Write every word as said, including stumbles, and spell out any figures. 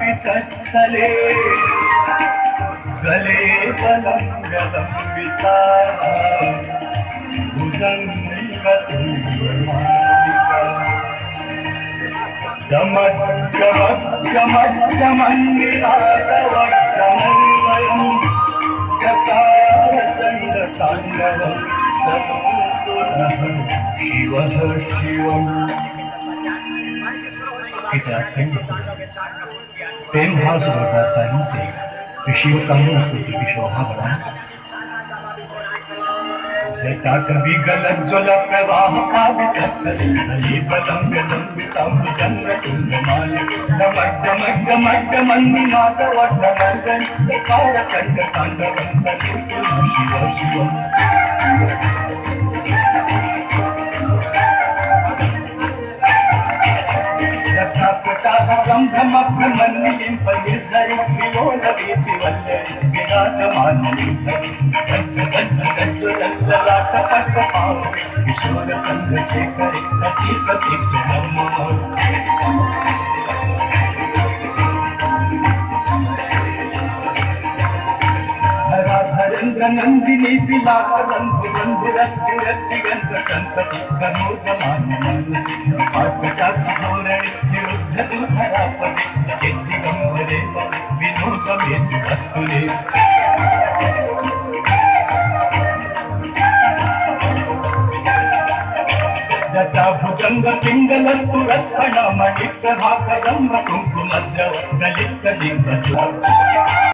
वितस्थले गले बलंगलंबिता भुजंगतुल्यमालिका चमत्कमत्कमत्कमन्निरातवत्कमन्वयं चकारचण्डताण्डवं सत्पुरुषः शिवः शिवम्। प्रेम भाव से बढ़ता ही से शिव कामों की शोभा बढ़ा। जटा कवि गलत ज्वल प्रवाह का विकस्तले नली बलंग लंबितम जन्म तुंग माल दमक दमक दमक दमन्नि माधव दमर्दन चकार कंड तांडवं तलितु शिव शिवम्। संभ्रमभ्रमन्निलिं परिसरि विलोलवीचि वल्लरि विराजमानलिं गद्गद्गद्गद्गद्गलाटपट्टपावि किशोर चन्द्रशेखरि अतीपति च नमो। धरेन्द्र नंदिनी विलास बंधु बंधुरस्ति रतिगंध संतति कनोजमान मनसि पाटचाची धोरणी निरुद्ध दुधरापति चित्तिगंभरे विनोदमेति वस्तुले। जटा भुजंग पिंगलस्तु रत्न मणिप्रभा कदम्ब कुंकुमद्रव ललित लिंग।